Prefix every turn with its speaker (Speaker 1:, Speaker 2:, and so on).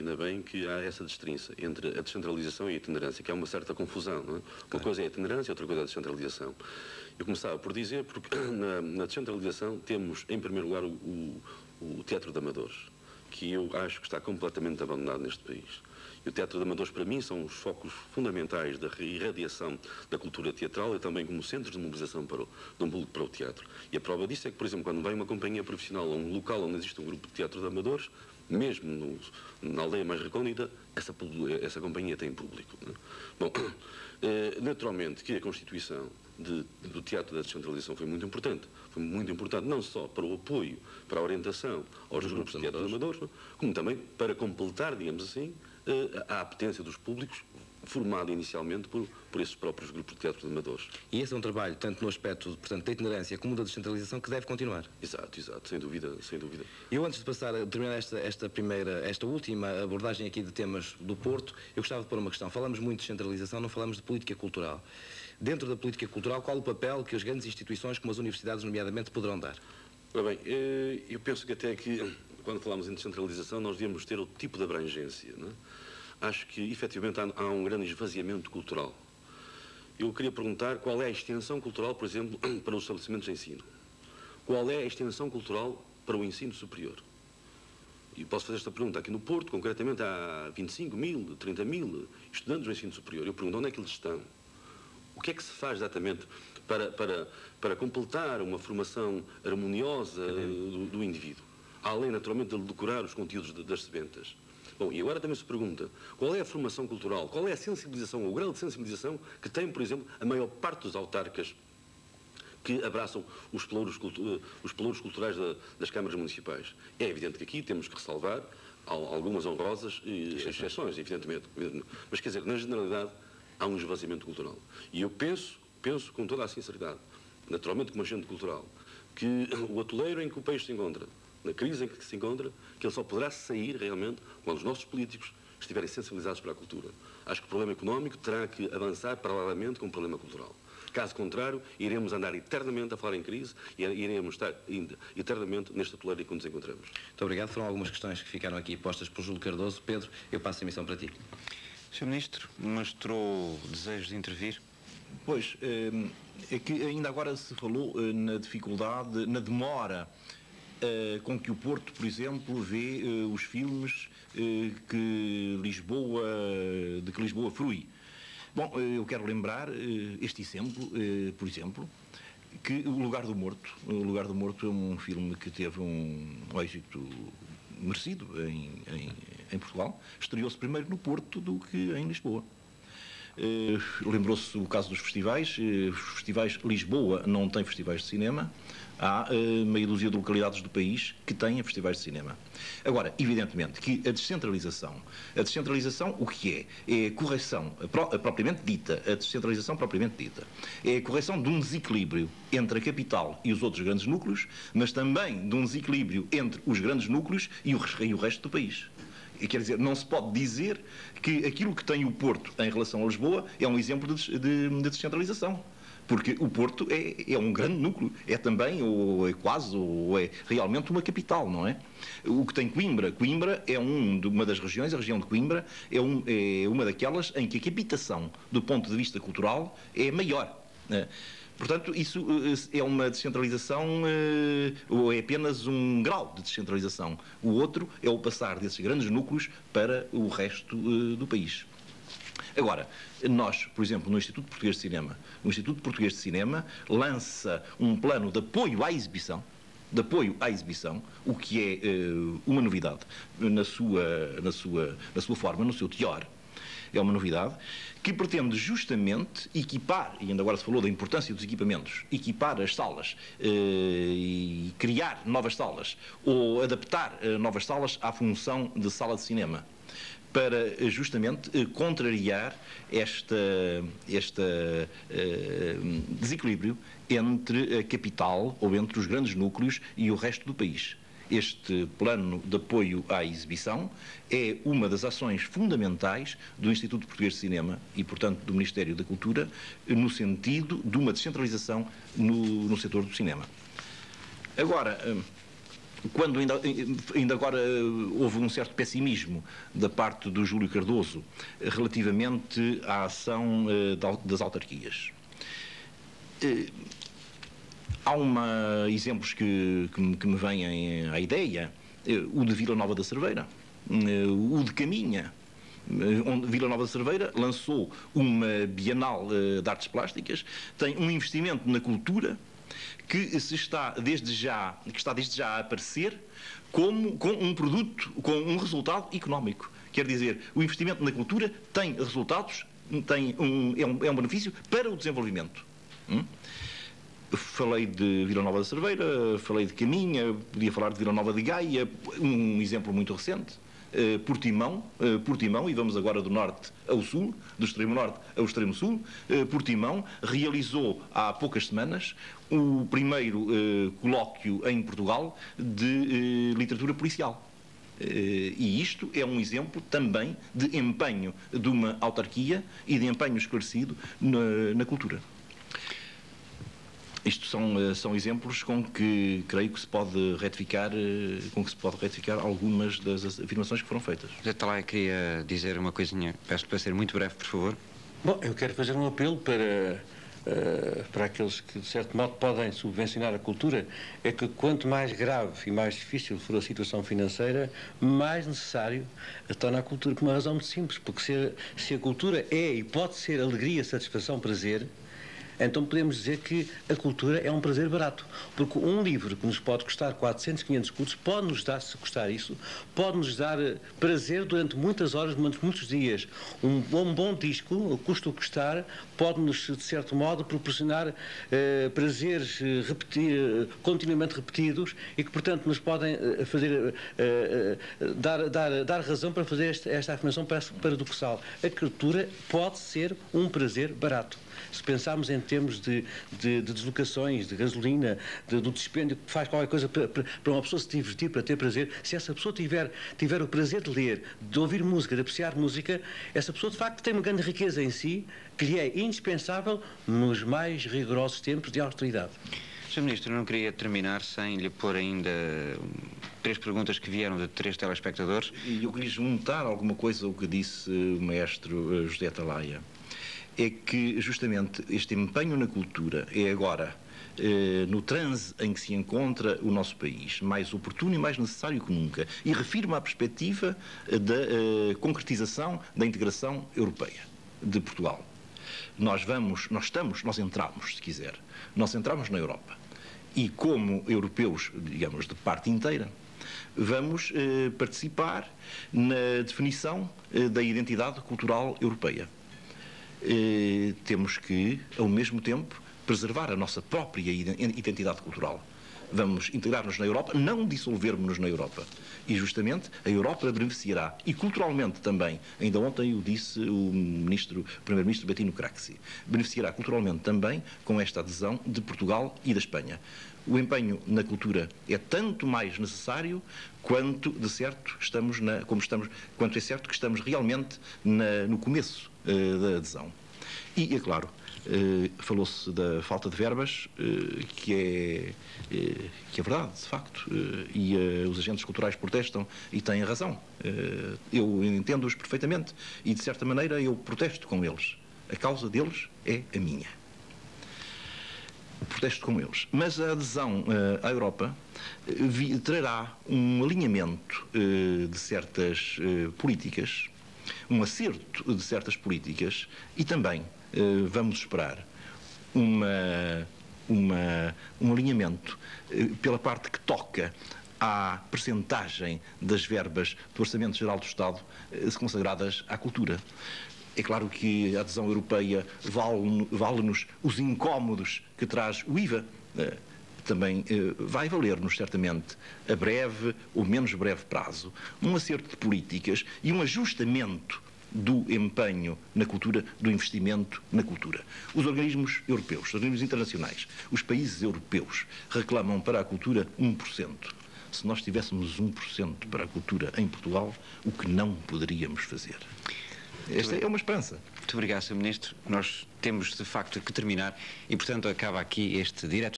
Speaker 1: ainda bem que há essa distinção entre a descentralização e a itinerância, que há uma certa confusão, não é? Uma coisa é a itinerância, outra coisa é a descentralização. Eu começava por dizer, porque na descentralização temos, em primeiro lugar, o Teatro de Amadores, que eu acho que está completamente abandonado neste país. E o Teatro de Amadores, para mim, são os focos fundamentais da irradiação da cultura teatral e também como centros de mobilização de um público para o teatro. E a prova disso é que, por exemplo, quando vem uma companhia profissional a um local onde existe um grupo de teatro de amadores, mesmo na aldeia mais recôndita, essa companhia tem público. Não é? Bom, naturalmente que a constituição do Teatro da Descentralização foi muito importante. Foi muito importante não só para o apoio, para a orientação aos grupos de teatro de amadores, como também para completar, digamos assim, a apetência dos públicos formada inicialmente por esses próprios grupos de teatro de amadores.
Speaker 2: E esse é um trabalho, tanto no aspecto, portanto, da itinerância como da descentralização, que deve continuar.
Speaker 1: Exato, sem dúvida, sem dúvida.
Speaker 2: Eu, antes de passar a terminar esta última abordagem aqui de temas do Porto, eu gostava de pôr uma questão. Falamos muito de descentralização, não falamos de política cultural. Dentro da política cultural, qual o papel que as grandes instituições, como as universidades, nomeadamente, poderão dar?
Speaker 1: Ora bem, eu penso que até que, quando falamos em descentralização, nós devíamos ter outro tipo de abrangência, não é? Acho que, efetivamente, há um grande esvaziamento cultural. Eu queria perguntar qual é a extensão cultural, por exemplo, para os estabelecimentos de ensino. Qual é a extensão cultural para o ensino superior? E posso fazer esta pergunta aqui no Porto, concretamente há 25 mil, 30 mil estudantes do ensino superior. Eu pergunto onde é que eles estão? O que é que se faz exatamente para completar uma formação harmoniosa do indivíduo? Além, naturalmente, de decorar os conteúdos das sementas. Bom, e agora também se pergunta, qual é a formação cultural, qual é a sensibilização, o grau de sensibilização que tem, por exemplo, a maior parte dos autarcas que abraçam os pelouros culturais das câmaras municipais? É evidente que aqui temos que ressalvar algumas honrosas exceções, evidentemente. Mas, quer dizer, na generalidade, há um esvaziamento cultural. E eu penso com toda a sinceridade, naturalmente como agente cultural, que o atoleiro em que o país se encontra, na crise em que se encontra, que ele só poderá sair realmente quando os nossos políticos estiverem sensibilizados para a cultura. Acho que o problema económico terá que avançar paralelamente com o problema cultural. Caso contrário, iremos andar eternamente a falar em crise e iremos estar eternamente neste atoleiro em que nos encontramos.
Speaker 2: Muito obrigado. Foram algumas questões que ficaram aqui postas por Júlio Cardoso. Pedro, eu passo a emissão para ti.
Speaker 3: Sr. Ministro, mostrou desejo de intervir?
Speaker 4: Pois, é que ainda agora se falou na dificuldade, na demora com que o Porto, por exemplo, vê os filmes de que Lisboa frui. Bom, eu quero lembrar este exemplo, por exemplo, que O Lugar do Morto. O Lugar do Morto é um filme que teve um êxito merecido em Portugal. Estreou-se primeiro no Porto do que em Lisboa. Lembrou-se o caso dos festivais. Os festivais, Lisboa não tem festivais de cinema. Há meia dúzia de localidades do país que têm festivais de cinema. Agora, evidentemente que a descentralização, o que é? É a correção propriamente dita, a descentralização propriamente dita. É a correção de um desequilíbrio entre a capital e os outros grandes núcleos, mas também de um desequilíbrio entre os grandes núcleos e o resto do país. Quer dizer, não se pode dizer que aquilo que tem o Porto em relação a Lisboa é um exemplo de descentralização. Porque o Porto é um grande núcleo, é também, ou é quase, ou é realmente uma capital, não é? O que tem Coimbra é uma das regiões, a região de Coimbra, é uma daquelas em que a captação, do ponto de vista cultural, é maior. Portanto, isso é uma descentralização, ou é apenas um grau de descentralização. O outro é o passar desses grandes núcleos para o resto do país. Agora, nós, por exemplo, no Instituto Português de Cinema, o Instituto Português de Cinema lança um plano de apoio à exibição, o que é uma novidade na sua forma, no seu teor. É uma novidade que pretende justamente equipar, e ainda agora se falou da importância dos equipamentos, equipar as salas e criar novas salas, ou adaptar novas salas à função de sala de cinema, para justamente contrariar este desequilíbrio entre a capital, ou entre os grandes núcleos, e o resto do país. Este plano de apoio à exibição é uma das ações fundamentais do Instituto Português de Cinema e, portanto, do Ministério da Cultura, no sentido de uma descentralização no setor do cinema. Agora, quando ainda agora houve um certo pessimismo da parte do Júlio Cardoso relativamente à ação das autarquias. Há exemplos que me vêm à ideia, o de Vila Nova da Cerveira, o de Caminha, onde Vila Nova da Cerveira lançou uma Bienal de Artes Plásticas, tem um investimento na cultura que está desde já a aparecer com um produto, com um resultado económico. Quer dizer, o investimento na cultura tem resultados, é um benefício para o desenvolvimento. Falei de Vila Nova da Cerveira, falei de Caminha, podia falar de Vila Nova de Gaia, um exemplo muito recente. Portimão, e vamos agora do norte ao sul, do extremo norte ao extremo sul. Portimão realizou há poucas semanas o primeiro colóquio em Portugal de literatura policial. E isto é um exemplo também de empenho de uma autarquia e de empenho esclarecido na cultura. Isto são exemplos com que creio que se pode retificar, algumas das afirmações que foram feitas.
Speaker 3: José Atalaia queria dizer uma coisinha, peço para ser muito breve, por favor.
Speaker 5: Bom, eu quero fazer um apelo para aqueles que, de certo modo, podem subvencionar a cultura, é que quanto mais grave e mais difícil for a situação financeira, mais necessário torna a cultura, por uma razão muito simples, porque se a cultura é e pode ser alegria, satisfação, prazer, então podemos dizer que a cultura é um prazer barato, porque um livro que nos pode custar 400, 500 escudos pode-nos dar, se custar isso, pode-nos dar prazer durante muitas horas, durante muitos dias. Um bom disco, custa o custar, pode-nos, de certo modo, proporcionar prazeres continuamente repetidos e que, portanto, nos podem fazer dar razão para fazer esta afirmação parece paradoxal. A cultura pode ser um prazer barato. Se pensarmos em termos de deslocações, de gasolina, do dispêndio que faz qualquer coisa para uma pessoa se divertir, para ter prazer, se essa pessoa tiver o prazer de ler, de ouvir música, de apreciar música, essa pessoa de facto tem uma grande riqueza em si que lhe é indispensável nos mais rigorosos tempos de austeridade.
Speaker 3: Sr. Ministro, eu não queria terminar sem lhe pôr ainda 3 perguntas que vieram de 3 telespectadores.
Speaker 4: E eu queria juntar alguma coisa ao que disse o maestro José Atalaia. É que justamente este empenho na cultura é agora, no transe em que se encontra o nosso país, mais oportuno e mais necessário que nunca, e refiro-me à perspectiva da concretização da integração europeia de Portugal. Nós entramos, se quiser, nós entramos na Europa e como europeus, digamos, de parte inteira, vamos participar na definição da identidade cultural europeia. Temos que, ao mesmo tempo, preservar a nossa própria identidade cultural. Vamos integrar-nos na Europa, não dissolvermos-nos na Europa. E, justamente, a Europa beneficiará, e culturalmente também, ainda ontem o disse o Primeiro-Ministro Bettino Craxi, beneficiará culturalmente também com esta adesão de Portugal e da Espanha. O empenho na cultura é tanto mais necessário quanto, de certo, quanto é certo que estamos realmente no começo da adesão. E, é claro, falou-se da falta de verbas, que é verdade, de facto, e os agentes culturais protestam e têm razão. Eu entendo-os perfeitamente e, de certa maneira, eu protesto com eles. A causa deles é a minha. Protesto com eles. Mas a adesão à Europa trará um alinhamento de certas políticas, um acerto de certas políticas e também vamos esperar um alinhamento pela parte que toca à percentagem das verbas do Orçamento Geral do Estado consagradas à cultura. É claro que a adesão europeia vale-nos os incómodos que traz o IVA. Também vai valer-nos, certamente, a breve ou menos breve prazo, um acerto de políticas e um ajustamento do empenho na cultura, do investimento na cultura. Os organismos europeus, os organismos internacionais, os países europeus reclamam para a cultura 1%. Se nós tivéssemos 1% para a cultura em Portugal, o que não poderíamos fazer? Esta é uma esperança.
Speaker 3: Muito obrigado, Sr. Ministro. Nós temos, de facto, que terminar e, portanto, acaba aqui este direto.